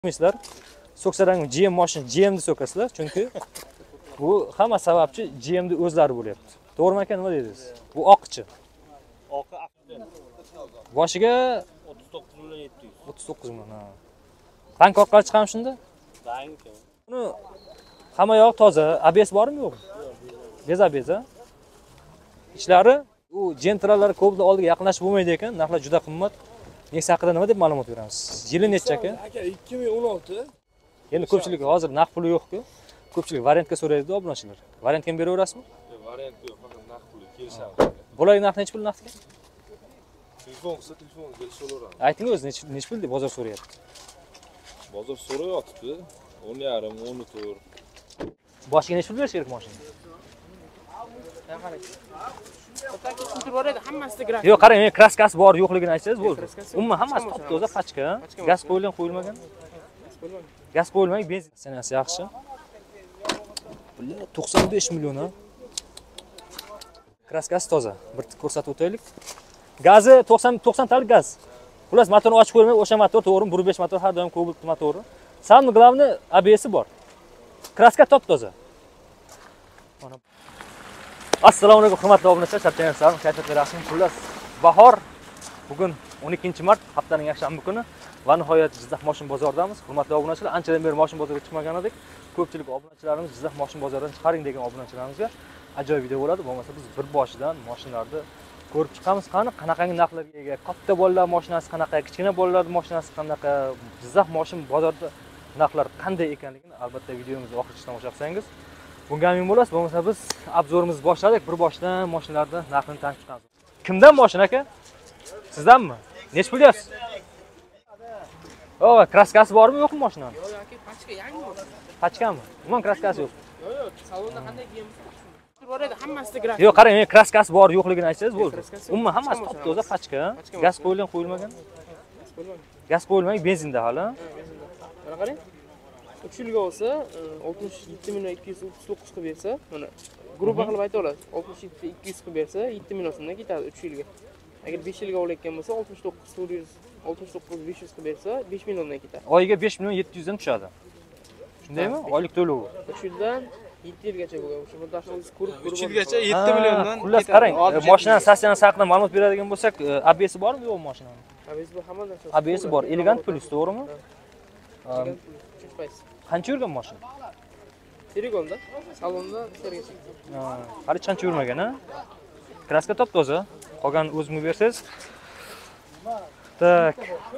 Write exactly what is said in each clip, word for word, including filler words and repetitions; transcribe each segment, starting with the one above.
Sizlar so'ksalarning G M mashina G M ni so'kasizlar, chunki bu hamma sababchi G M ni o'zlari bo'lyapti. To'g'rimi ekan, nima deysiz? Bu oqchi. Oqi aqdi. Boshiga o'ttiz to'qqiz million yetti yuz. o'ttiz to'qqiz million. Ha. Qancha oqqan chiqam shunda? Dank. Buni hamma yoq toza, A B S bormi yo'qmi? Bez A B S, ha? Ichlari u jentralar ko'pda oldiga yaqinlashib bo'lmaydi ekan, narxlar juda qimmat. Nexia haqida nima deb ma'lumot beramiz? Yili necha aka? Aka ikki ming o'n olti. Endi ko'pchilik hozir naqd puli yo'q-ku. Ko'pchilik variantga so'raydi-da obunachilar. Variantga ham beraverasizmi? Yo'q, variant yo'q, faqat naqd puli kelishamiz. Bo'lay narxi necha pul naqdga? Telefon qilsa telefon kelishaveramiz. Ayting o'zi necha necha pul deb bozor so'rayapti. Bozor so'rayotibdi. o'n yarim, o'n to'rt. Boshiga necha pul berish kerak mashina? Yo'q, qarang, men kraskasi bor yo'qligini aytsangiz bo'ldi. Umuman hammasi top-toza pachka, gaz qo'yilgan, qo'yilmagan. Gaz qo'yilmagan, benzin sanasi yaxshi. Bular to'qson besh million ha. Kraskasi toza. Bir ko'rsatib o'taylik. Gazi to'qson to'qson talik gaz. Xullas motorni ochib qo'yilmay, o'sha motor to'g'ri, bir besh motor har doim Cobalt motori. Samni glavni A B S bor. Kraska top-toza. Mana Assalomu alaykum hurmatli obunachilar, charchagansan, kayfiyatlar yaxshimi? Xullas, bahor bugun o'n ikkinchi mart, haftaning yakshanba kuni va nihoyat Jizzax mashina bozoridamiz. Hurmatli obunachilar, anchadan beri mashina bozoriga chiqmagan edik. Ko'pchilik obunachilarimiz Jizzax mashina bozoridan chiqaring degan obunachilarimizga ajoyib video bo'ladi. Bo'lmasa biz bir boshidan mashinalarni ko'rib chiqamiz. Qani qanaqangi narxlarga ega, katta bolalar mashinasi qanaqa, kichkina bolalar mashinasi qanaqa, Jizzax mashina bozorida narxlar qanday ekanligini albatta videomizni oxirigacha tomosha qilsangiz bunga amin bo'lasiz. Bo'lmasa biz obzorimizni boshladik. Bir boshidan mashinalarda narxini tanib chiqamiz. Kimdan mashina aka? Sizdanmi? Nech pul deyapsiz? O, kraskasi bormi, yo'qmi mashinani? Yo'q, aka, pachka yangi bor. Pachkami? Umuman kraskasi yo'q. Yo'q, yo'q, salonda qanday kiyamiz? Bor edi, hammasida grafik. Yo'q, qarang, men kraskasi bor yo'qligini aytsangiz bo'ldi. Umuman hammasi top-toza pachka, gaz qo'yilgan, qo'yilmagan. Gaz qo'yilmagan, benzinda hali. Mana qarang. uch yilga olsa oltmish yetti million ikki yuz o'ttiz to'qqiz qilib bersa, mana guruhga qilib ayta olasiz. oltmish yetti ikki yuz qilib bersa yetti million so'mdan ketadi uch yilga. Agar besh yilga olayotgan bo'lsa oltmish to'qqiz to'rt yuz, oltmish to'qqiz besh yuz qilib bersa besh milliondan ketadi. Oyiga besh million yetti yuz dan tushadi. Shundaymi? Oylik to'lovi. uch yildan yetti yilgacha bo'lgan. O'sha bir daqiqangiz ko'rib ko'rib. uch yilgacha yetti milliondan. Xullas qarang, mashinaning stansiyasi haqida ma'lumot beradigan bo'lsak, A B S bormi yo'qmi mashinaning? A B S bor, hamma narsa. A B S bor, elegant plus, to'g'rimi? uch foiz. Qancha yurgan mashina? Telegonda, salonda sergacha. Ha, hali qancha yurmagan, ha? Kraska top-toza. Qolgan o'zimga bersangiz. Tak.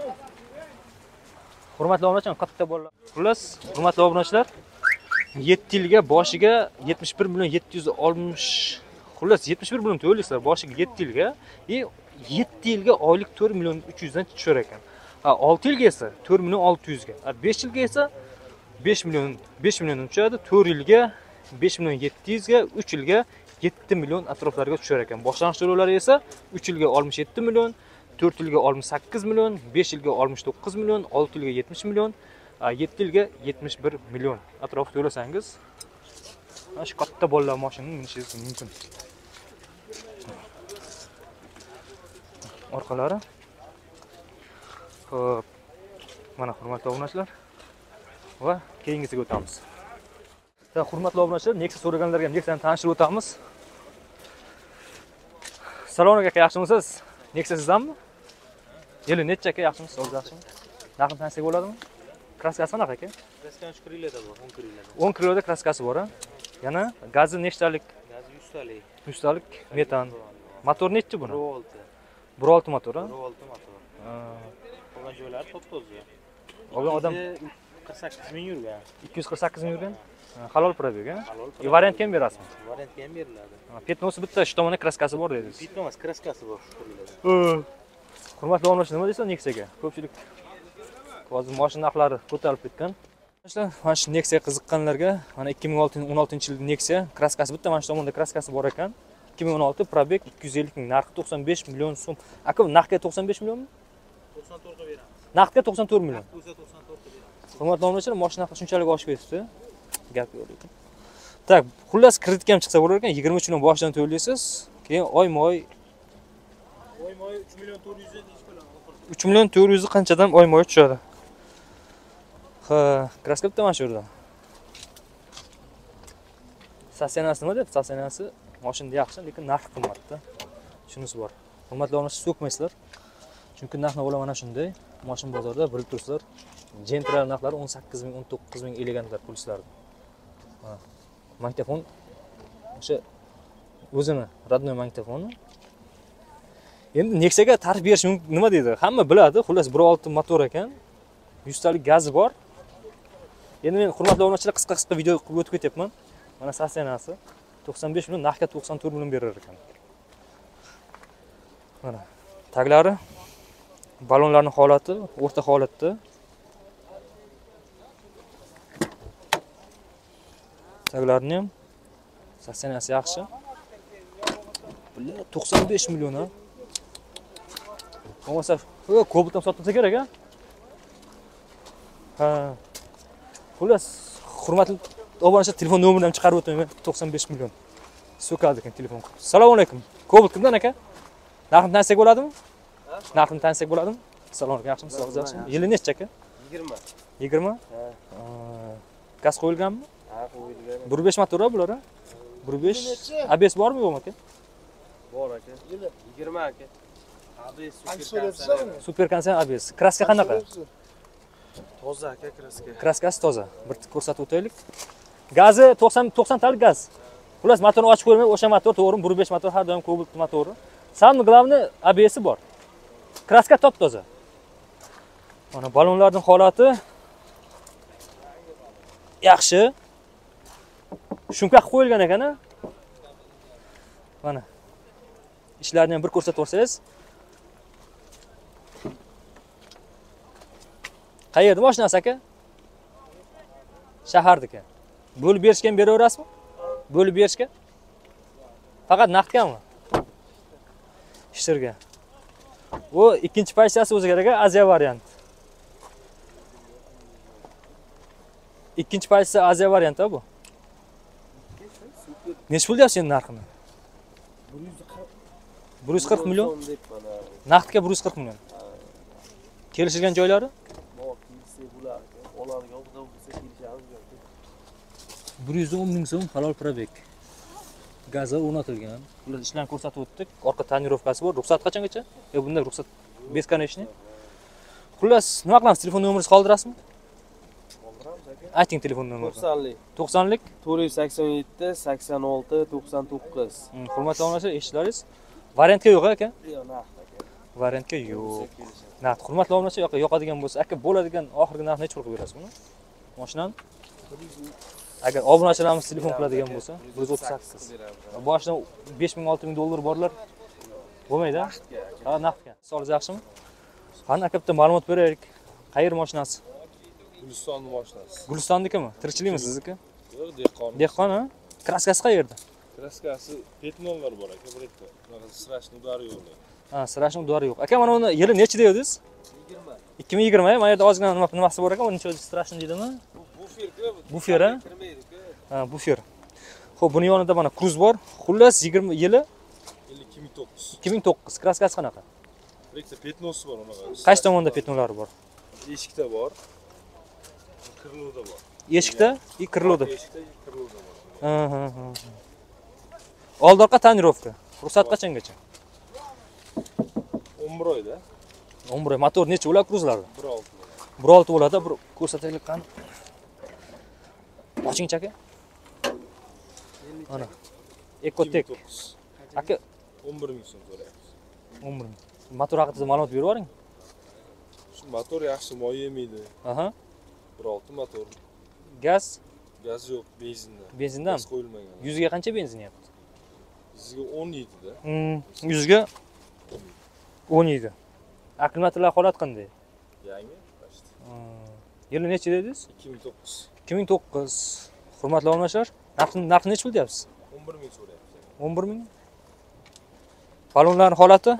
Hurmatli obunachilar, katta bolalar. Xullas, hurmatli obunachilar, yetti yilga boshiga yetmish bir million yetti yuz oltmish, xullas yetmish bir million to'laysiz boshiga yetti yilga, e yetti yilga oylik to'rt million uch yuz dan tushar ekan. Ha, olti yilga esa to'rt million olti yuz ga. Ha, besh yilga esa besh million besh milliondan tushadi, to'rt yilga besh million yetti yuz ga, uch yilga yetti million atroflariga tushar ekan. Boshlang'ich to'lovlari esa uch yilga oltmish yetti million, to'rt yilga oltmish sakkiz million, besh yilga oltmish to'qqiz million, olti yilga yetmish million, yetti yilga yetmish bir million atrof to'lasangiz, mana shu katta bolalar mashinani minishingiz mumkin. Orqalari. Xo'p. Mana hurmatli obunachilar va keyingisiga o'tamiz. Va hurmatli obunachilar, Nexia so'raganlarga Nexia'ni tanishtirib o'tamiz. Assalomu alaykum, aka, yaxshimisiz? Nexia sizdanmi? Yili necha aka, yaxshimisiz? O'zi yaxshimi? Narxini tanishsak bo'ladimi? Kraskasi qanaqa aka? Kraskasi krillada bor, o'n krillada. o'n krillada kraskasi bor, ha? Yana gazi nechtalik? Gazi yuz talik. yuz talik metan. Motor nechi buni? bir olti. bir olti motor, ha? bir olti motor. Qolgan joylari top-toza. Qolgan odam qirq sakkiz ming yurgan. ikki yuz qirq sakkiz ming yurgan. Halol probeg, ha? Halol. E variantga ham berasizmi? Variantga ham beriladi. Petnosi bitta, shu tomonda kraskasi bor dedingiz. Bitta emas, kraskasi bor shu krillada. Hurmatli obunachilar, nima deysiz Nexia'ga? Ko'pchilik hozir mashina narxlari ko'tarilib ketgan. Yoshlar, mana shu Nexia qiziqqanlarga, mana ikki ming o'n oltinchi yilda Nexia, kraskasi bitta mana shu tomonda kraskasi bor ekan. ikki ming o'n olti probeg ikki yuz ellik ming, narxi to'qson besh million so'm. Aka, naqdga to'qson besh millionmi? to'qson to'rt ga beramiz. Naqdga to'qson to'rt million. O'zi to'qson to'rt ga beramiz. Hurmatli obunachilar, mashina narxi shunchalik oshib ketdi. Gap yo'q ekan. Tak, xullas kreditka ham chiqsa bo'lar ekan, yigirma uch million boshidan to'laysiz, keyin oyma-oy oyma-oy uch million to'rt yuz dan ish bilan. uch million to'rt yuz qanchadan oyma-oy tushadi. Ha, kraska bitta mana shu yerda. Stasionasi nima deb? Stasionasi mashinada yaxshi, lekin narxi qimmatda. Shunisi bor. Hurmatli obunachilar, so'kmaysizlar. Chunki narx-navolar mana shunday. Mashin bozorida bilib turibsizlar. General narxlari o'n sakkiz ming, o'n to'qqiz ming elegantlar pulslardi. Ha. Magnitofon o'sha o'zini родной magnitofoni. Endi Nexia'ga ta'rif berish mumkin nima deydi? Hamma biladi. Xullas bir olti motor ekan. yuz talik gazi bor. Endi men hurmatli obunachilar qisqa-qisqa video qilib o'tib ketyapman. Mana stasionasi to'qson besh million, narxga to'qson to'rt million berar ekan. Mana taglari, balonlarning holati o'rta holatda. Taglarni ham stasionasi yaxshi. Bular to'qson besh million ha. Bo'lmasa, o Cobalt ham sotsa kerak a? Ha. Xullas, hurmatli obunachilar telefon nomerini ham chiqarib o'taman. to'qson besh million. So'kadi ekan telefon. Assalomu alaykum. Cobalt kimdan aka? Narxini tansak bo'ladimi? Ha? Narxini tansak bo'ladimi? Assalomu alaykum. Yaxshimisiz? Siz yaxshimisiz? Yili necha aka? yigirma. yigirma? Ha. Gaz qo'yilganmi? Ha, qo'yilgan. bir besh motor bular a? bir besh. A B S bormi yo'qmi aka? Bor aka. yigirma aka. A B S Super konsen A B S. Kraska qanaqa? Toza aka kraska. Kraskasi toza. Bir ko'rsatib o'taylik. Gazi to'qson to'qson talik gaz. Xullas motorni ochib ko'rmay, o'sha motor to'g'ri, bir besh motor har doim Cobalt motori. Samni glavni A B S bor. Kraska top toza. Mana balonlarning holati yaxshi. Shunqa qilib qo'yilgan ekan-a. Mana. Ishlarni ham bir ko'rsatib o'tsangiz. Qayerda mashinasi aka? Shahardiki. Bo'lib berishga ham beraverasizmi? Bo'lib berishga? Faqat naqdgami? Ishtirga. Bu ikkinchi pozitsiyasi o'zi kerak, Aziya variant. Ikkinchi pozitsiya Aziya varianti bu. Nech pul deyapsiz endi narxini? bir yuz qirq million. Naqdga bir yuz qirq million. Kelishilgan joylari? bir yuz o'n ming so'm halol probek. Gazi o'rnatilgan. Ular ishlarni ko'rsatib o'tdik. Orqa tonirovkasi bor. Ruxsat qachongacha? E bunda ruxsat beskonechniy. Xullas, nima qilamiz? Telefon nomeringizni qoldirasizmi? Qoldiramiz aka. Ayting telefon nomerini. to'qsonlik. to'qsonlik to'rt yuz sakson yetti, sakson olti, to'qson to'qqiz. Hurmatli obunachilar, eshitlaringiz. Variantga yo'q aka? Yo'q, naqd aka. Variantga yo'q. Naqd. Hurmatli obunachilar, yo'q, yoqadigan bo'lsa, aka bo'ladigan oxirgi narxni necha pul qilib berasiz buni? Mashinani? Agar obunachilarimiz telefon qiladigan bo'lsa, bir yuz o'ttiz sakkiz. Boshidan besh ming olti ming dollar borlar. Bo'lmaydi? Ha, naqdga. So'zingiz yaxshimi? Qani aka bitta ma'lumot beraylik. Qayer mashinasi? Guliston mashinasi. Gulistondikimi? Tirikchilikmi sizniki? Yo'q, dehqon. Dehqon ha? Kraskasi qayerda? Kraskasi petnonlar bor aka, bir ikkita. Mana sirashni udari yo'q. Ha, sirashni udari yo'q. Aka, mana uni yili necha dedingiz? yigirma. ikki ming yigirma, mana yerda ozgina nima nimasi bor ekan, uni necha sirashni deydimi? Bufer-ku. Bufer ha? Ha, bufer. Xo'p, buni yonida mana Cruz bor. Xullas yigirma yili ikki ming to'qqiz. ikki ming to'qqiz. Kraskasi qanaqa? Bir ikkita petnosi bor unaqa. Qaysi tomonda petnolari bor? Eshikda bor. Kirlovda bor. Eshikda и крылоda. Eshikda и kirlovda bor. Ha, ha, ha. Old orqa tonirovka. Ruxsat qachongacha? o'n bir oyda. o'n bir oy. Motor necha bo'ladi Cruzlarda? bir olti. bir olti bo'ladi. Bir ko'rsataylik qani. Ochingchi aka. Mana. Ekotek. Aka o'n bir ming so'm so'rayapmiz. o'n bir ming. Motor haqida ma'lumot berib yuboring. Shu motor yaxshi moy yemaydi. Aha. bir olti motor. Gaz, Gaz yo'q, benzinda. benzindan. Gaz qo'yilmagan. yuz ga qancha benzin yeyapti? Sizga o'n yedi-da. Hmm, yuz ga o'n yedi. Akkumulyatorlar holat qanday? Yangi, pashti. Yili necha dedingiz? ikki ming to'qqiz. ikki ming to'qqiz. Hurmatli obunachilar, narxini narxini necha pul deyapsiz? o'n bir ming so'rayapsiz. o'n bir ming. Balonlarning holati?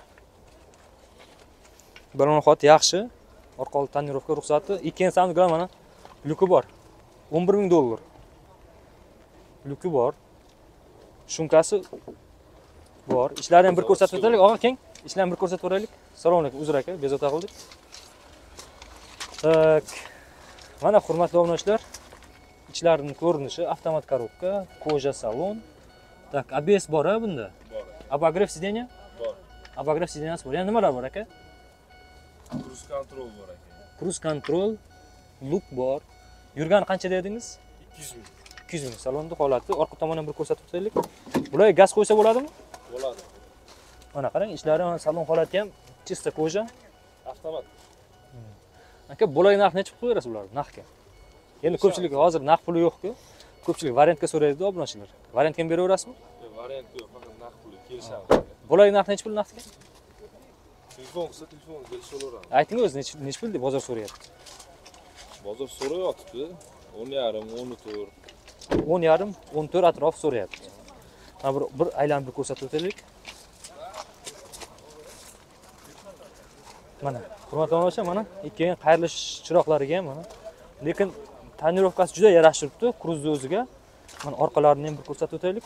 Balon holati yaxshi. Orqa old tonirovka ruxsati. ikkinchi sound gram mana lyuki bor. o'n bir ming dollar. Lyuki bor. Shumkasi bor. Ishlarni ham bir ko'rsatib o'taylik. Og'a keng. Ishlarni bir ko'rsatib o'raylik. Assalomu alaykum. Uzr aka, bezovta qildik. Tak. Mana hurmatli obunachilar, ichlarining ko'rinishi, avtomat korobka, koja salon. Tak, A B S bor-a bunda? Bor. Abagrev sideniya? Bor. Abagrev sideniyasi bor. Yana nimalar bor aka? Cruise control bor aka. Cruise control, look bor. Yurgani qancha dedingiz? ikki yuz ming. ikki yuz ming salonda holati. Orqa tomondan bir ko'rsatib o'taylik. Bularga gaz qo'ysa bo'ladimi? Bo'ladi. Mana qarang, ishlari, salon holati ham chista koja. Avtomat. Aka, bo'lay narx necha pul berasiz ularni narxga? Endi ko'pchilik hozir narx puli yo'q-ku. Ko'pchilik variantga so'raydi obunachilar. Variantga ham beraverasizmi? Yo'q, variant yo'q, faqat narx puli kelishamiz. Bo'lay narx necha pul narxga? Telefon qilsa telefon kelishaveramiz. Ayting o'zi necha necha pul deb bozor so'rayapti. Bozor so'rayotibdi. o'n yarim, o'n to'rt. o'n yarim, o'n to'rt atrof so'rayapti. Mana bir bir aylanib bir ko'rsatib o'taylik. Mana, hurmatli obunachilar, mana ikkiga qayrilish chiroqlariga ham mana. Lekin tonirovkasi juda yarashib turibdi Cruze o'ziga. Mana orqalarini ham bir ko'rsatib o'taylik.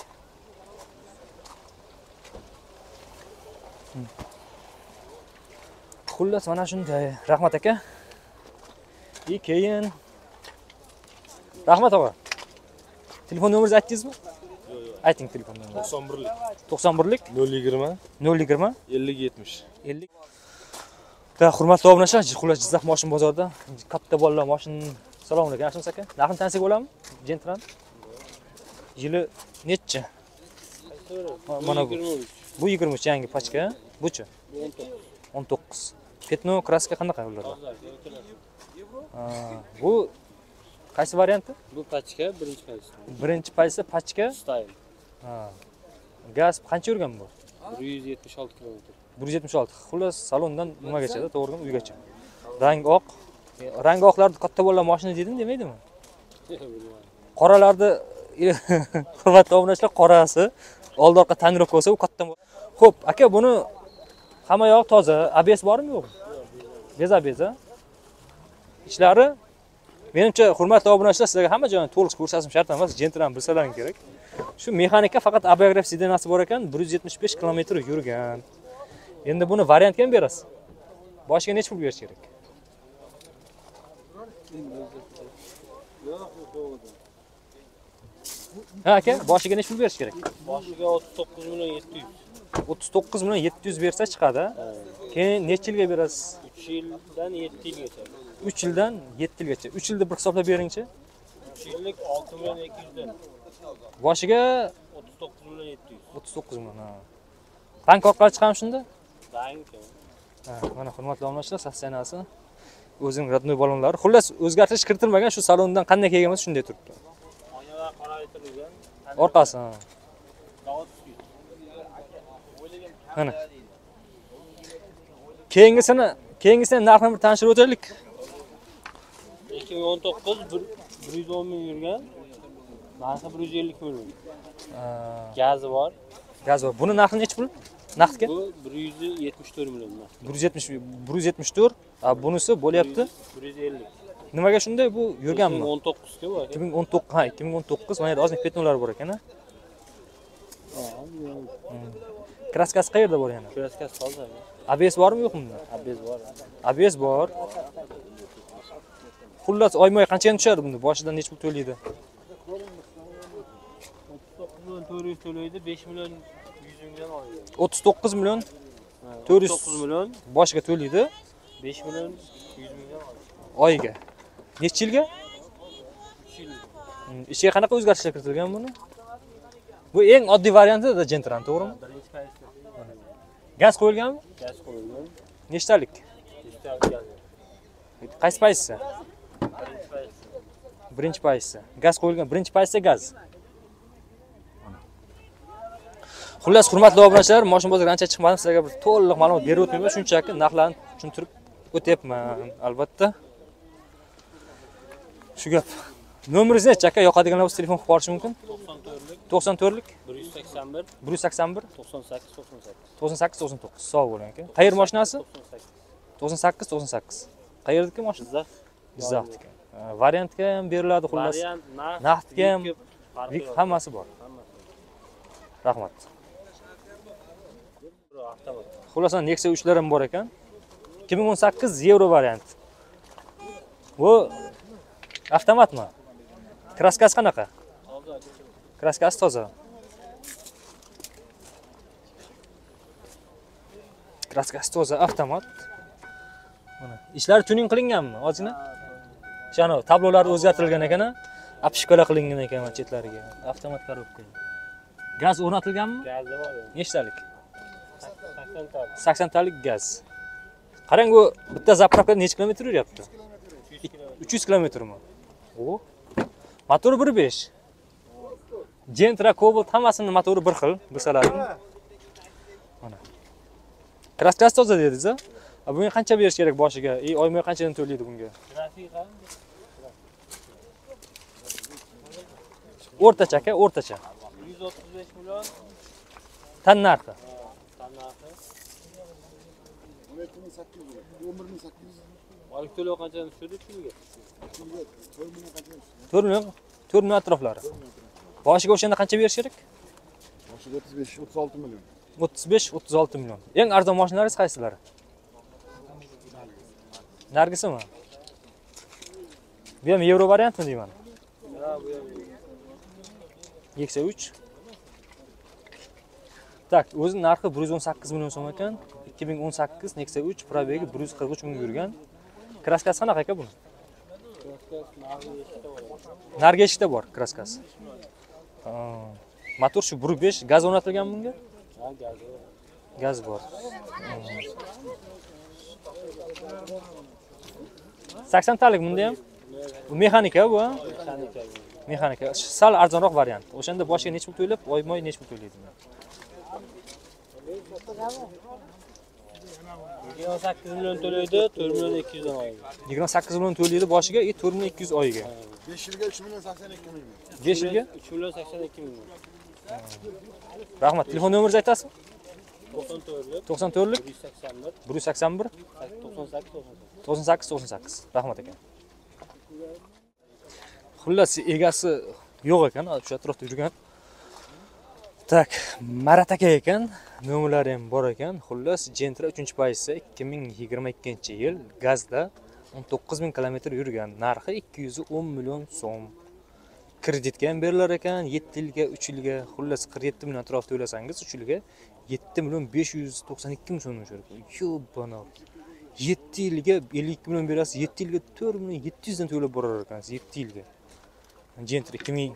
Xullas mana shunday. Rahmat aka. И keyin Rahmat og'a. Telefon nomeringizni aytdingizmi? Yo'q, yo'q. Ayting telefon nomeringizni. to'qson birlik. to'qson birlik nol yigirma nol yigirma ellik yetmish. ellik. Da hurmatli obunachilar, xullas Jizzax moshin bozorida katta bolalar moshin. Assalomu alaykum, yaxshimisiz aka? Narxini tansak bo'ladimi? Gentran. Yili necha? Mana bu. Bu yigirma uch yangi pachka. Buchi? o'n to'qqiz. Petno kraska qanaqa ularda? Bu qaysi varianti? Bu pachka birinchi pachka. Birinchi paysa pachka. Style. Ha. Gaz qancha yurgan bu? bir yuz yetmish olti kilometr. bir yuz yetmish olti. Xullas salondan nimagacha, to'g'rimi, uygacha. Rang oq. Rang oqlarni katta bolalar mashina dedimi, demaydimi? Qoralarni hurmatli obunachilar, qorasi oldi orqa tonirovka bo'lsa, u katta. Xo'p, aka, buni hamma yoq toza. A B S bormi, yo'qmi? Bez A B S, ha? Ishlari menimcha hurmatli obunachilar, sizlarga hamma joyini to'liq ko'rsatishim shart emas, jentran bilsalaring kerak. Shu mexanika faqat Abagrev sidenasi bor ekan, bir yuz yetmish besh kilometr yurgan. Endi buni variantga ham berasiz. Boshiga necha pul berish kerak? Ha aka, boshiga necha pul berish kerak? Boshiga o'ttiz to'qqiz million yetti yuz. o'ttiz to'qqiz million yetti yuz bersa chiqadi. Keyin necha yilga berasiz? uch yildan yetti yilgacha. uch yildan yetti yilgacha. uch yilda bir hisoblab beringchi. uch yillik olti million ikki yuz dan. Boshiga o'ttiz to'qqiz million yetti yuz. o'ttiz to'qqiz million. Ha. Bank orqali chiqam shunda? Bank. Ha, mana hurmatli obunachilar, sotsiyanasi o'zining radnoy balonlari. Xullas, o'zgartirish kiritilmagan, shu salondan qanday kelgan bo'lsa shunday turibdi. Oynalar qoraytirilgan. Orqasi. Zavod Mana. Keyingisini, keyingisini narxini bir tanishtirib o'taylik. ikki ming o'n to'qqiz bir yuz o'n ming yurgan. Narxi bir yuz ellik million. Gazi bor. Gaz bor. Buni narxi necha pul? Naqdga? Bu bir yuz yetmish to'rt million. bir yuz yetmish bir yuz yetmish to'rt. A bunisi bo'lyapti. bir yuz ellik. Nimaga shunday bu yurganmi? ikki ming o'n to'qqiz ga bor. ikki ming o'n to'qqiz, ha, ikki ming o'n to'qqiz mana yerda ozgina petnolari bor ekan, ha. Kraskasi qayerda bor yana? Kraskasi toza. A B S bormi, yo'qmi bunda? A B S bor. A B S bor. Xullas oyma-oy qanchaga tushadi bunda? Boshidan necha pul to'laydi? o'ttiz to'qqiz million to'rt yuz to'laydi, besh million yuz mingdan oladi. o'ttiz to'qqiz million to'rt yuz to'qqiz million boshiga to'laydi, besh million yuz mingdan oladi. oyiga. Necha yilga? uch yil. Ichiga qanaqa o'zgartishlar kiritilgan buni? Bu eng oddiy variantida Gentran, to'g'rimi? Birinchi paytda Gaz qo'yilganmi? gaz qo'yilgan. Nechtalik? Nechtalik gaz? Qaysi paysda? Birinchi paytda. Birinchi paysda. Gaz qo'yilgan, birinchi paysda gaz. Xullas, hurmatli obunachilar, mashina bozoriga ancha chiqmadim, sizlarga bir to'liq ma'lumot berib o'tmayman, shunchaki narxlarni tushuntirib o'tyapman, albatta. Shu gap. Nomeringizni necha aka? Yoqadiganlar bo'lsa telefon qilib borish mumkin. to'qson to'rtlik to'qson to'rtlik bir yuz sakson bir bir yuz sakson bir to'qson sakkiz to'qson sakkiz to'qson sakkiz to'qson to'qqiz. Sog' bo'ling aka. Qayer mashinasi? to'qson sakkiz to'qson sakkiz to'qson sakkiz. Qayerdagi mashina? Jizzax. Jizzaxniki. Variantga ham beriladi, xullas. Variant, narx, Naqdga ham farqi yo'q. hammasi bor. Rahmat. Avtomat. Xullas, Nexia uch lar ham bor ekan. ikki ming o'n sakkiz yevro variant. Bu Avtomatmi? Kraskasi qanaqa? Kraskasi toza. Kraskasi toza, avtomat. Mana, ishlar tuning qilinganmi? Ozgina. Shano tablolar o'zgartirilgan ekan, apishkola qilingan ekan chetlariga. Avtomat korobka. Gaz o'rnatilganmi? Gazi bor. Nechtalik? sakson talik. sakson talik gaz. Qarang, bu bitta zapravka necha kilometr yuryapti? uch yuz kilometrmi? O. Motori bir besh. Gentra, Cobalt hammasini motori bir xil, bilsalarim. Mana. Kraskasi toza dedingiz-a? Bunga qancha berish kerak boshiga? Ey, oyma qanchadan to'laydi bunga? Grafika. O'rtacha aka, o'rtacha. yuz o'ttiz besh million. Tan narxi. Tan narxi. o'n ikki ming sakkiz yuz, o'n bir ming sakkiz yuz. Oylik to'lov qanchadan tushdi pulga? to'rt million qanchadan tushdi? to'rt million, to'rt million atroflari. Boshiga o'shanda qancha berish kerak? Boshiga o'ttiz besh, o'ttiz olti million. o'ttiz besh, o'ttiz olti million. Eng arzon mashinalaringiz qaysilari? Nargisimi? Bu ham yevro variantmi deyman? Ha, bu ham. Eksi uch. Tak, o'zi narxi bir yuz o'n sakkiz million so'm ekan. ikki ming o'n sakkiz Nexia uch probegi bir yuz qirq uch ming yurgan. Kraskasi qanaqa aka buni? Nargi eshikda bor kraskasi. Ha. Motor shu bir besh, gaz o'rnatilgan bunga? Ha, gazi bor. Gaz bor. sakson talik bunda ham. Bu mexanika bu, ha? Mexanika. Mexanika. Sal arzonroq variant. O'shanda boshiga necha pul to'lab, oymoy necha pul to'laydi? yigirma sakkiz million to'laydi, to'rt million ikki yuz dan oyga. yigirma sakkiz million to'laydi boshiga, e to'rt million ikki yuz oyiga. besh yilga uch million sakson ikki ming. besh yilga uch million sakson ikki ming. Rahmat. Telefon nomeringizni aytasiz? to'qson to'rtlik, to'qson to'rtlik bir yuz sakson bir, bir yuz sakson bir to'qson sakkiz, to'qson sakkiz to'qson sakkiz. Rahmat aka. Xullas, egasi yo'q ekan, o'sha atrofda yurgan. Tak, Marat aka ekan, nomerlari ham bor ekan. Xullas, Gentra uchinchi pozisiya ikki ming yigirma ikkinchi yil gazda o'n to'qqiz ming kilometr yurgan. Narxi ikki yuz o'n million so'm. Kreditga ham berilar ekan, yetti yilga, uch yilga, xullas qirq yetti million atrofida o'ylasangiz, uch yilga yetti million besh yuz to'qson ikki ming so'm tushadi. Yo, bana. yetti yilga ellik ikki million berasiz, yetti yilga to'rt million yetti yuz dan to'lab borar ekansiz, yetti yilga. Gentra ikki ming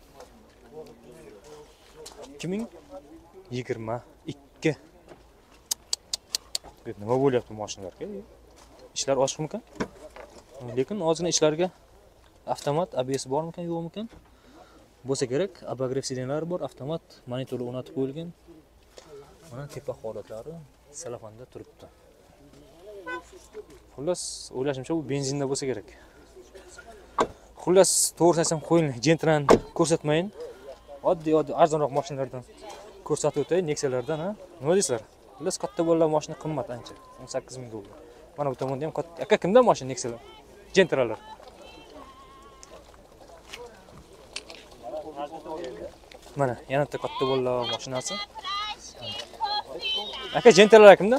yigirma ikki. Nima bo'lyapti mashinalarga? Ishlar ochiqmikan? Lekin ozgina ishlarga avtomat, A B S bormikan, yo'qmikan? Bo'lsa kerak, abagrev sirenlari bor, avtomat, monitorlar o'rnatib qo'yilgan. Mana tepa holatlari salafanda turibdi. Xullas, o'ylashimcha bu benzinda bo'lsa kerak. Xullas, to'g'risini aytsam qo'ying, Gentrani ko'rsatmayin. Oddiy oddiy arzonroq mashinalardan ko'rsatib o'tay, Nexialardan, ha? Nima deysizlar? Xullas, katta bo'lgan mashina qimmat ancha, o'n sakkiz ming dollar. Mana bu tomonda ham katta. Aka, kimda mashina Nexialar? Gentralar. Mana, yana bitta katta bo'lgan mashinasi. Aka, Gentralar kimda?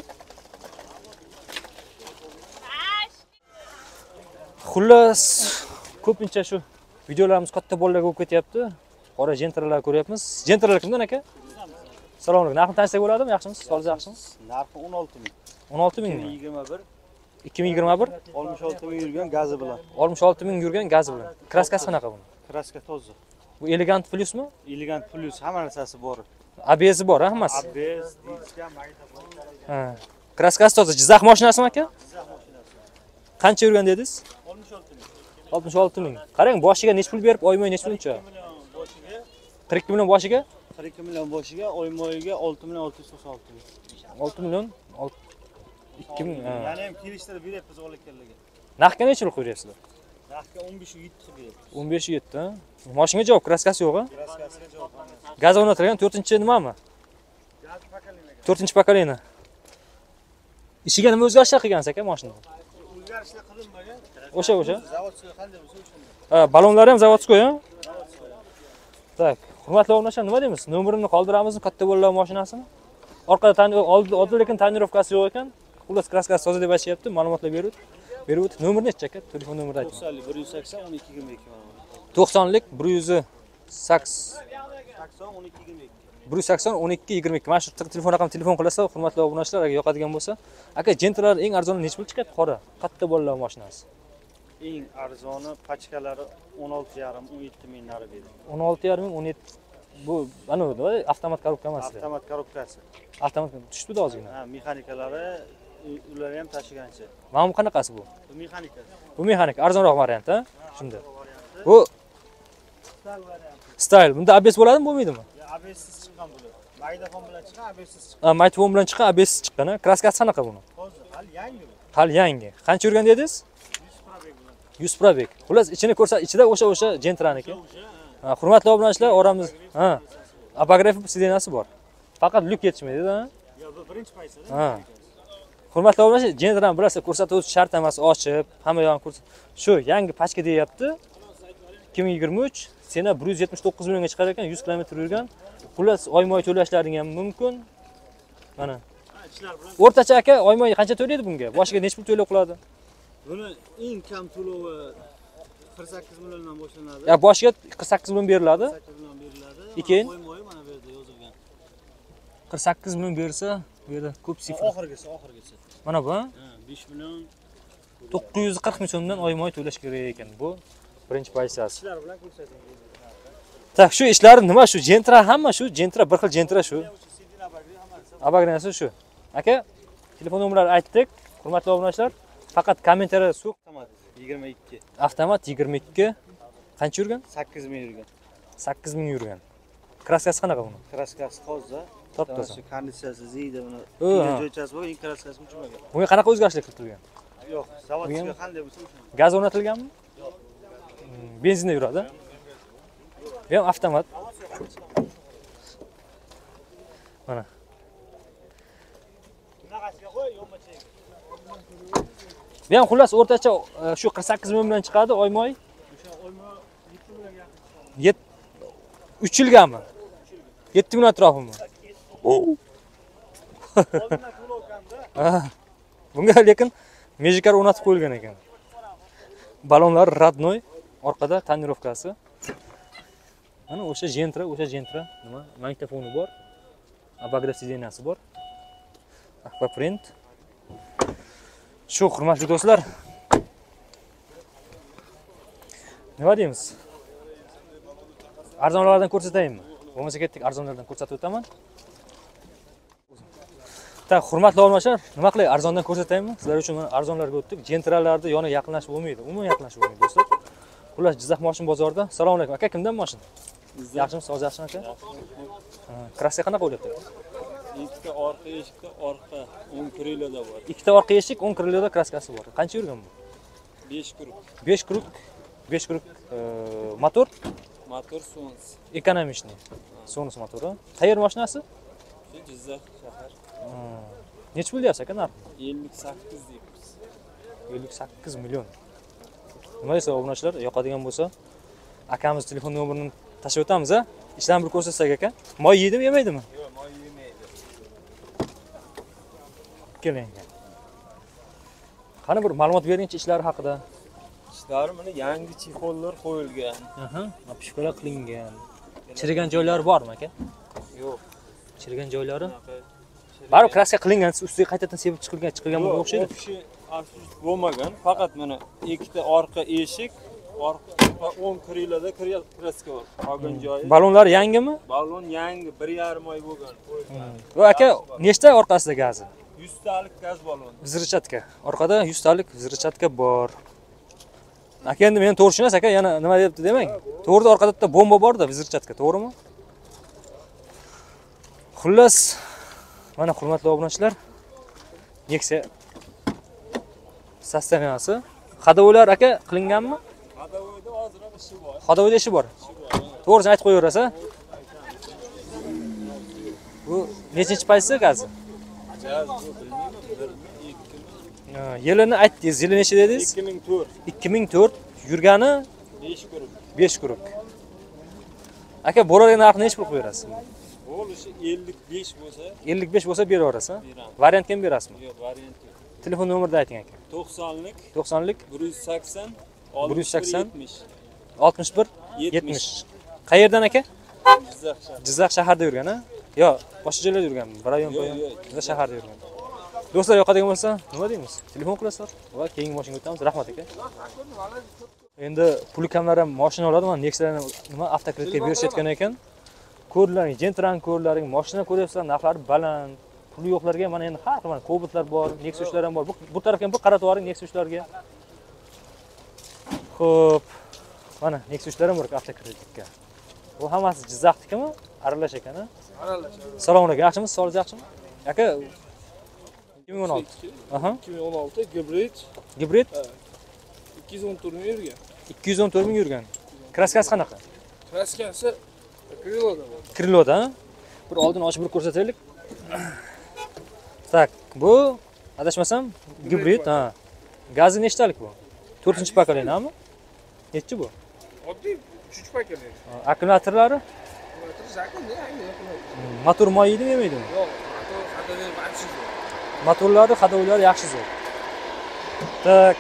Xullas, ko'pincha shu videolarimiz katta bolalarga bo'lib ketyapti. Qora Gentralar ko'ryapmiz. Gentralar kimdan aka? Assalomu alaykum. Narxni tanishsak bo'ladimi? Yaxshimisiz? Soliz yaxshimi? Narxi o'n olti ming. o'n olti ming. yigirma bir. ikki ming yigirma bir. oltmish olti ming yurgan gazi bilan. oltmish olti ming yurgan gazi bilan. Kraskasi qanaqa buni? Kraska toza. Bu Elegant Plusmi? Elegant Plus hamma narsasi bor. A B S bor, ha, hammasi. A B S, diska, magnitofon. Ha. Kraskasi toza. Jizzax mashinasimi aka? Jizzax mashinasi. Qancha yurgan dedingiz? oltmish olti ming. oltmish olti ming. Qarang, boshiga necha pul berib, oymoy necha pulcha? Boshiga qirq ikki million boshiga? qirq ikki million boshiga, oymoyiga olti million olti yuz to'qson olti ming. olti million ikki ming. Ya'ni ham kelishtirib beryapmiz olayotganlarga. Narxga necha pul qo'yapsizlar? Narxga o'n besh yetti qilib beryapmiz. o'n besh yetti, ha? Mashinaga javob, kraskasi yo'q-a? Kraskasiga javob beramiz. Gaz o'rnatilgan to'rtinchi nimami? Gaz pokoleniya. to'rtinchi pokoleniya. Ishiga nima o'zgarishlar qilgansiz aka mashinada? O'zgarishlar qilinmagan. O'sha o'sha. Zavodchiga qanday bo'lsa o'shanda. Ha, balonlari ham zavodskoy, ha? Tak, hurmatli o'rnashlar, nima deymiz? Nomerini qoldiramizmi, katta bo'lgan mashinasini? Orqada oldida lekin tonirovkasi yo'q ekan. Xullas, kraskasi toza deb aytishyapti, ma'lumotlar berib. Berib o't. Nomer nechi aka? Telefon nomerini ayting. to'qsonlik bir yuz sakson o'n ikki yigirma ikki mana. to'qsonlik bir yuz sakson sakson o'n ikki yigirma ikki. bir yuz sakson o'n ikki yigirma ikki. Mana shu telefon raqamini telefon qilasiz, hurmatli obunachilar, agar yoqadigan bo'lsa. Aka, Gentralar eng arzoni necha pul chiqadi? Qora, katta bolalar mashinasi. Eng arzoni pachkalari o'n olti yarim o'n yetti ming nari berdi. o'n olti yarim ming o'n yetti. Bu ana avtomat korobka emas. Avtomat korobkasi. Avtomat tushdi ozgina. Ha, mexanikalari ular ham tashigancha. Mana bu qanaqasi bu? Bu mexanika. Bu mexanik arzonroq variant, ha? Shunda. Bu style. Bunda A B S bo'ladimi, bo'lmaydimi? Ya A B S'siz chiqqan bular. Magnitofon bilan chiqqan, A B S'siz chiqqan. Ha, magnitofon bilan chiqqan, A B S chiqqan, ha? Kraskasi qanaqa buni? Hozir hali yangi bu. Hali yangi. Qancha yurgan dedingiz? yuz probek. Xullas, ichini ko'rsa, ichida o'sha o'sha Gentraniki. Ha, hurmatli obunachilar, oramiz, ha. Apografik sidenasi bor. Faqat lyuk yetishmaydi-da. Yo, bu birinchi paysada. Ha. Hurmatli obunachilar, Gentran bilasiz, ko'rsatuvchi shart emas, ochib, hamma yo'g'ini ko'rsat. Shu yangi pachka deyapti. ikki ming yigirma uch, sena bir yuz yetmish to'qqiz millionga chiqar ekan, yuz kilometr yurgan. Xullas, oyma-oy to'lashlaring ham mumkin. Mana. O'rtacha aka, oyma-oy qancha to'laydi bunga? Boshiga necha pul to'lab qoladi? Buni eng kam to'lovi qirq sakkiz milliondan boshlanadi. Ya boshiga qirq sakkiz million beriladi. qirq sakkiz million beriladi. Keyin Qo'ymoy mana bu yerda yozilgan. qirq sakkiz million bersa, bu yerda ko'p sifra. Oxirgisi, oxirgisi. Mana bu, ha? Ha, besh million to'qqiz yuz qirq ming so'mdan oyma-oy to'lash kerak ekan. Bu birinchi pozitsiyasi. ishlar bilan ko'rsating. Tak, shu ishlari nima shu? Gentra hamma shu, Gentra bir xil Gentra shu. Abagranasi shu. Aka, telefon nomerlarini aytdik. Hurmatli obunachilar, faqat kommentariya suq. Avtomat yigirma ikki. Avtomat yigirma ikki. Qancha yurgan? sakkiz ming yurgan. sakkiz ming yurgan. Kraskasi qanaqa buni? Kraskasi toza. Top-toza. Shu konditsiyasi ziyda buni. Ha. Joychasi bor, eng kraskasi uchmagan. Bunga qanaqa o'zgarishlar kiritilgan? Yo'q, zavodchiga qanday bo'lsa o'sha. Gaz o'rnatilganmi? Hmm, benzinda yuradi. Bu ham avtomat. Mana. Bunaqasiga qo'y, yo'qmachi. Bu ham xullas o'rtacha e, shu qirq sakkiz million bilan chiqadi oymoy. O'sha oyma yetti million yaqin. uch yilgami? yetti million atrofimi? Oldindan to'lovkanda. Ha. Bunga lekin mejikar o'rnatib qo'yilgan ekan. Balonlar radnoy, orqada tonirovkasi. Mana o'sha Gentra, o'sha Gentra, nima? Magnitofoni bor. Abagda sidenasi bor. Aquaprint. Shu hurmatli do'stlar. Nima deymiz? Arzonlardan ko'rsataymi? Bo'lmasa ketdik, arzonlardan ko'rsatib o'taman. Ta, hurmatli obunachilar, nima qilay? Arzondan ko'rsataymi? Sizlar uchun mana arzonlarga o'tdik. Gentralarga yana yaqinlashib bo'lmaydi. Umuman yaqinlashib bo'lmaydi, do'stlar. Xullas, Jizzax moshin bozorida. Assalomu alaykum. Aka, kimdan moshin? Yaxshimisiz, hozir yaxshimi aka? Ha, kraska qanaqa bo'lyapti? Ikkita orqa eshikda orqa o'n krylada bor. Ikkita orqa eshik, o'n krylada kraskasi bor. Qancha yurgan bu? besh kruk. besh kruk, besh kruk e, motor, Motor Sons. ekonomishniy. Sonus motori. Tayyor mashinasi? Shu Jizzax shahar. Necha pul deyapsiz aka narxi? ellik sakkiz deymiz. ellik sakkiz million. Nima desa obunachilar, yoqadigan bo'lsa, akamiz telefon nomerini tashlab o'tamiz, a? Ishlarni bir ko'rsatsak aka. Moy yeydimi, yemaydimi? Yo'q, moy yemaydi. Keling. Qani bir ma'lumot beringchi ishlari haqida. Ishlari mana yangi chexollar qo'yilgan. Aha, apishkola qilingan. Chirigan joylari bormi aka? Yo'q. Chirigan joylari? Baribir kraska qilingan, ustiga qaytadan sepib chiqilgan, chiqilgan bo'lgan o'xshaydi. O'xshi afsus bo'lmagan, faqat mana ikkita orqa eshik, orqa o'n krylada kraska bor. Qolgan joyi. Balonlar yangimi? Balon yangi, bir yarim oy bo'lgan. Va aka, nechta orqasida gazi? yuz talik gaz balon. Vzrchatka. Orqada yuz talik vzrchatka bor. Aka, endi meni to'g'ri tushunasiz aka, yana nima debdi demang. To'g'rida orqada bitta bomba bor-da, vzrchatka, to'g'rimi? Xullas, mana hurmatli obunachilar, Nexia sostaviyasi. Xadovoylar aka qilinganmi? Xadovoyda hozir ham ishi bor. Xadovoyda ishi bor. To'g'risini aytib qo'yaverasiz. Bu nechinchi pozisiya gazi? Gaz bu bilmayman, bir ikki ming. Yilini aytdingiz, yili necha dedingiz? ikki ming to'rt. ikki ming to'rt, yurgani besh kruk. besh kruk. Aka, bo'ladigan narxni necha pul qo'yib berasiz? Bo'lishi ellik besh bo'lsa, ellik besh bo'lsa beraverasiz. beraman. Variantga ham berasizmi? Yo'q, variant yo'q. telefon nomerini ayting aka. to'qsonlik to'qsonlik bir yuz sakson bir yuz sakson yetmish oltmish bir yetmish. Qayerdan aka? Jizzax shahri. Jizzax shaharda yurgan, ha? Yo, boshqa joylarda yurganmi? Bir rayon qo'ygan. Jizzax shaharda yurgan. Do'stlar, yoqadigan bo'lsa, nima deymiz? Telefon qilasizlar va keyingi mashinaga o'tamiz. Rahmat aka. Endi pul kamlar ham mashina oladiman. Nexa'larni nima avtokreditga berishayotgan ekan. Ko'rlaring, Gentra'ning ko'rlaring, mashina ko'ryapsizlar, narxlari baland. Puli yo'qlarga mana endi har xil mana Cobalt bor, Nexia uchlar ham bor. Bu, bu tarafga ham bir qaratib yuboring Nexia uchlarga. Xo'p. Mana Nexia uchlar ham bor avtokreditga. Bu hammasi Jizzaxnikimi? Aralash ekan, ha? Aralash. Assalomu alaykum. Yaxshimisiz? Sog'ligingiz yaxshimi? Aka ikki ming o'n olti. Aha. ikki ming o'n olti gibrid. Gibrid? ikki yuz o'n to'rt ming yurgan. ikki yuz o'n to'rt ming yurgan. Kraskasi qanaqa? Kraskasi Kriloda bor. Kriloda, ha? Bir oldin ochib bir ko'rsataylik. Tak, bu adashmasam gibrid, ha. Gazi nechtalik bu? to'rtinchi pokoleniyami? Nechi bu? Oddiy uchinchi pokoleniya. Akkumulyatorlari? Akkumulyator zakonda yangi akkumulyator. Motor moy yeydimi, yemaydimi? Yo'q, motor xatolar barcha zo'r. Motorlari, xadovlari yaxshi zo'r. Tak.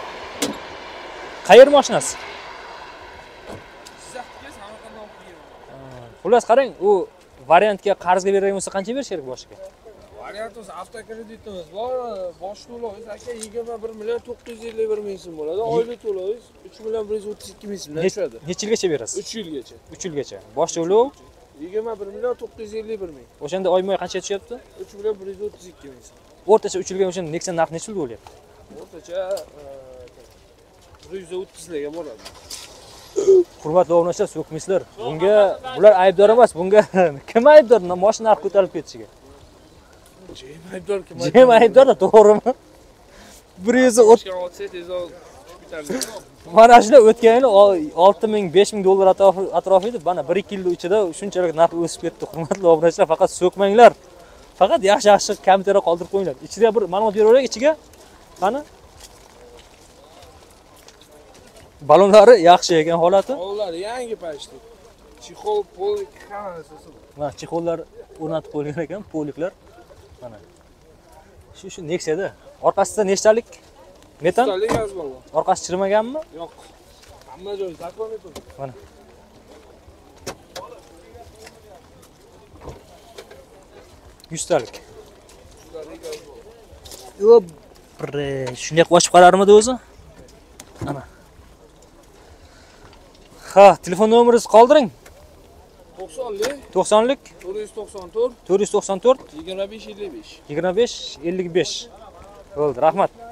Qayer mashinasi? Jizzaxga Samarqanddan olib kelgan. Xullas qarang, u variantga qarzga beradigan bo'lsa qancha berish kerak boshiga? Variantimiz avtokreditimiz bor. Bosh to'lovingiz aka yigirma bir million to'qqiz yuz ellik bir ming so'm bo'ladi. Oylik to'lovingiz uch million bir yuz o'ttiz ikki ming so'mdan tushadi. Necha yilgacha berasiz? uch yilgacha. uch yilgacha. Bosh to'lov yigirma bir million to'qqiz yuz ellik bir ming. o'shanda oyma-oy qancha tushyapti? uch million bir yuz o'ttiz ikki ming so'm. O'rtacha uch yilga o'shanda Nexia narxi necha pul bo'lyapti? O'rtacha bir yuz o'ttiz larga boradi. Hurmatli obunachilar, so'kmaysizlar. Bunga bular aybdor emas, bunga kim aybdor? Mashina narxi ko'tarilib ketishiga. Jim aybdor kim? Jim aybdor, to'g'rimi? bir yuz o'ttiz mana shular o'tgan yili olti ming besh ming dollar atrofi edi. Mana bir ikki yil ichida shunchalik narx o'sib ketdi. Hurmatli obunachilar, faqat so'kmanglar. Faqat yaxshi-yaxshi kompyuterga qoldirib qo'yinglar. Ichida bir ma'lumot beraveraylik ichiga. Qani? Balonlari yaxshi ekan holati. Balonlar yangi pashti. Chexol, polik hammasi bor. Mana chexollar o'rnatib qo'yilgan ekan, poliklar. Mana. Shu shu Nexia'da. Orqasida nechtalik? Metan? Ustalik gaz balon. Orqasi chirmaganmi? Yo'q. Hamma joy zakonli turibdi. Mana. yuztalik. Ustalik gaz balon. Yo'q, bir shunday qo'shib qararmidi o'zi? Ana. Ha, telefon nomeringizni qoldiring. to'qsonlik to'qsonlik to'rt yuz to'qson to'rt to'rt yuz to'qson to'rt yigirma besh ellik besh. yigirma besh ellik besh. Bo'ldi, rahmat.